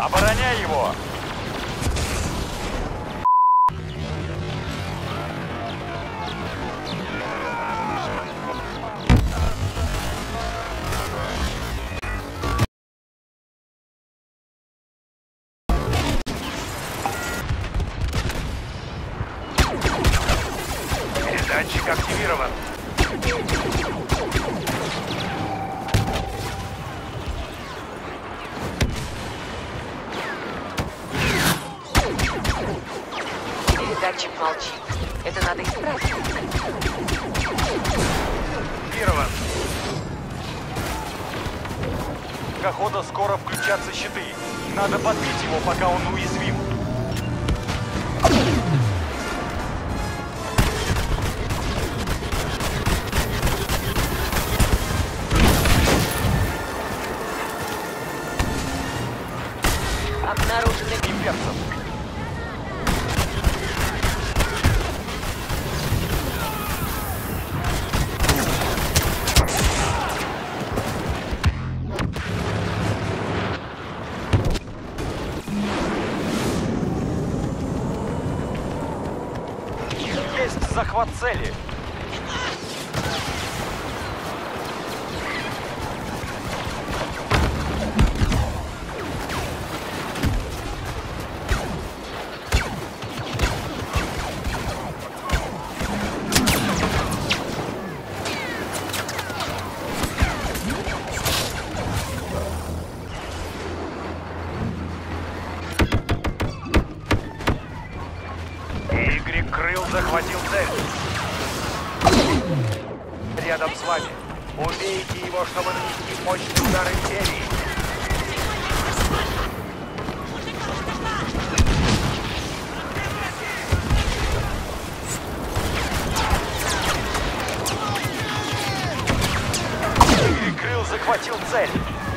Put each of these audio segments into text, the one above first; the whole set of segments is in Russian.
Обороняй его! Передатчик активирован. Передатчик молчит. Это надо исправить. Активирован. Похода скоро включатся щиты. Надо подбить его, пока он уязвим. Обнаружены Имперцев. Есть захват цели. Игорь Крыл захватил цель. Рядом с вами. Убейте его, чтобы нанести мощный удар Империи. Игорь Крыл захватил цель.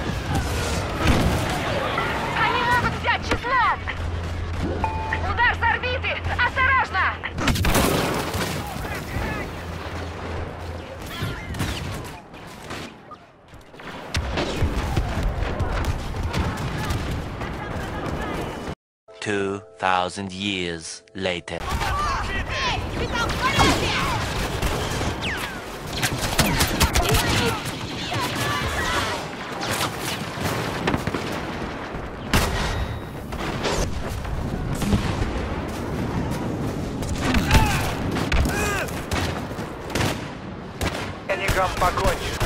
Они могут взять чеснок! Удар с орбиты! Осторожно! Two 2,000 years later. Энигам покончен.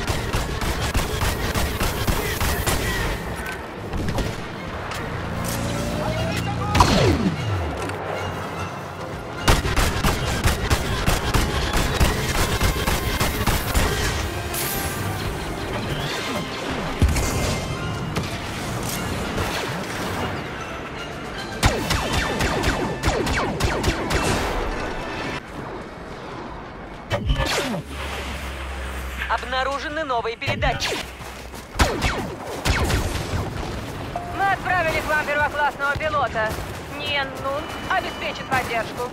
Обнаружены новые передачи. Мы отправили к вам первоклассного пилота. Ниен Нун обеспечит поддержку.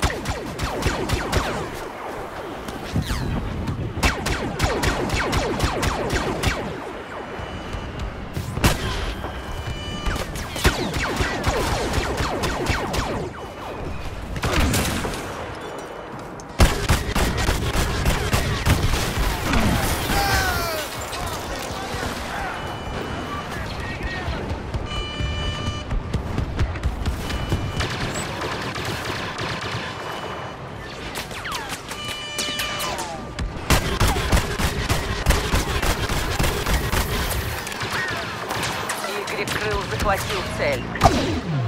Игорь Крыл захватил цель.